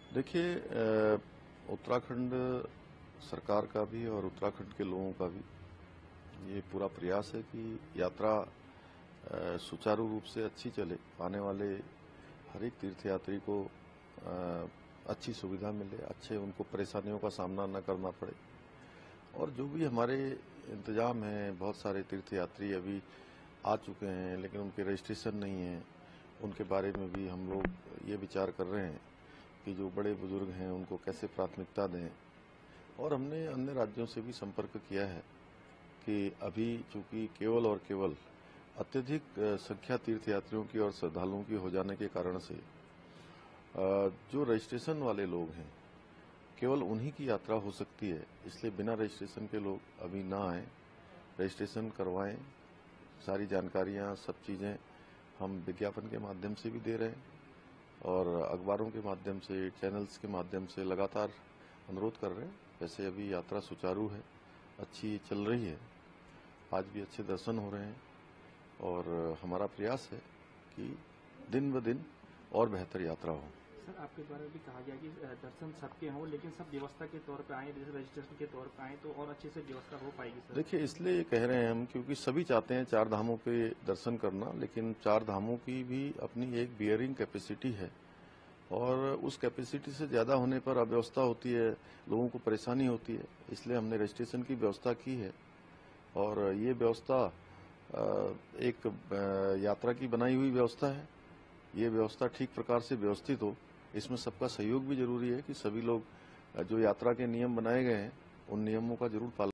देखिए, उत्तराखंड सरकार का भी और उत्तराखंड के लोगों का भी ये पूरा प्रयास है कि यात्रा सुचारू रूप से अच्छी चले, आने वाले हर एक तीर्थयात्री को अच्छी सुविधा मिले, अच्छे उनको परेशानियों का सामना न करना पड़े। और जो भी हमारे इंतजाम हैं, बहुत सारे तीर्थयात्री अभी आ चुके हैं लेकिन उनके रजिस्ट्रेशन नहीं है, उनके बारे में भी हम लोग ये विचार कर रहे हैं कि जो बड़े बुजुर्ग हैं उनको कैसे प्राथमिकता दें। और हमने अन्य राज्यों से भी संपर्क किया है कि अभी चूंकि केवल और केवल अत्यधिक संख्या तीर्थयात्रियों की और श्रद्धालुओं की हो जाने के कारण से जो रजिस्ट्रेशन वाले लोग हैं केवल उन्हीं की यात्रा हो सकती है। इसलिए बिना रजिस्ट्रेशन के लोग अभी ना आए, रजिस्ट्रेशन करवाएं। सारी जानकारियां, सब चीज़ें हम विज्ञापन के माध्यम से भी दे रहे हैं और अखबारों के माध्यम से, चैनल्स के माध्यम से लगातार अनुरोध कर रहे हैं। वैसे अभी यात्रा सुचारू है, अच्छी चल रही है, आज भी अच्छे दर्शन हो रहे हैं और हमारा प्रयास है कि दिन ब दिन और बेहतर यात्रा हो। सर, आपके द्वारा भी कहा गया कि दर्शन सबके हों, लेकिन सब व्यवस्था के तौर पे आए, जैसे रजिस्ट्रेशन के तौर पे आए तो और अच्छे से व्यवस्था हो पाएगी सर। देखिए, इसलिए ये कह रहे हैं हम क्योंकि सभी चाहते हैं चार धामों के दर्शन करना, लेकिन चार धामों की भी अपनी एक बियरिंग कैपेसिटी है और उस कैपेसिटी से ज्यादा होने पर अव्यवस्था होती है, लोगों को परेशानी होती है। इसलिए हमने रजिस्ट्रेशन की व्यवस्था की है और ये व्यवस्था एक यात्रा की बनाई हुई व्यवस्था है। ये व्यवस्था ठीक प्रकार से व्यवस्थित हो, इसमें सबका सहयोग भी जरूरी है कि सभी लोग जो यात्रा के नियम बनाए गए हैं उन नियमों का जरूर पालन